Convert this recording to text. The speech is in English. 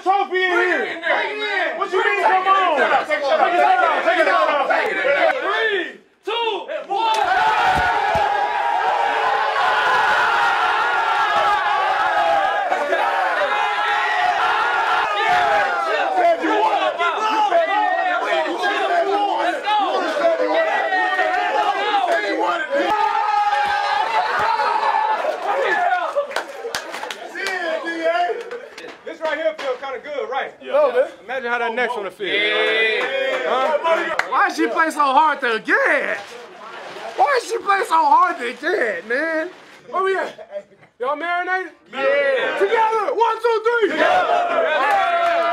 trophy in here. What you mean, come on? Take it down. 3, 2, 1. This right here feels kind of good, right? Yeah. Imagine how that next one will feel. Why she play so hard to get? Why she play so hard to get, man? Where we at? Y'all marinated? Yeah. Together. 1, 2, 3. Together.